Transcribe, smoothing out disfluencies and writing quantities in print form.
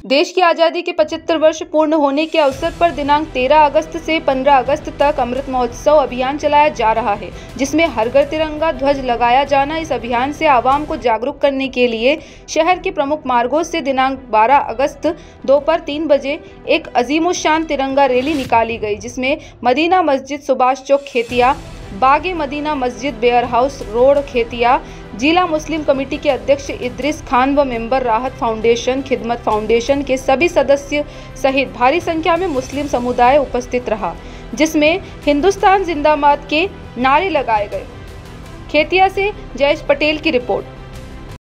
देश की आज़ादी के 75 वर्ष पूर्ण होने के अवसर पर दिनांक 13 अगस्त से 15 अगस्त तक अमृत महोत्सव अभियान चलाया जा रहा है, जिसमें हर घर तिरंगा ध्वज लगाया जाना। इस अभियान से आवाम को जागरूक करने के लिए शहर के प्रमुख मार्गों से दिनांक 12 अगस्त दोपहर 3 बजे एक अजीमुशान तिरंगा रैली निकाली गई, जिसमें मदीना मस्जिद, सुभाष चौक खेतिया, बागे मदीना मस्जिद, बेयर हाउस रोड खेतिया, जिला मुस्लिम कमेटी के अध्यक्ष इद्रिस खान व मेंबर राहत फाउंडेशन, खिदमत फाउंडेशन के सभी सदस्य सहित भारी संख्या में मुस्लिम समुदाय उपस्थित रहा, जिसमें हिंदुस्तान जिंदाबाद के नारे लगाए गए। खेतिया से जयेश पटेल की रिपोर्ट।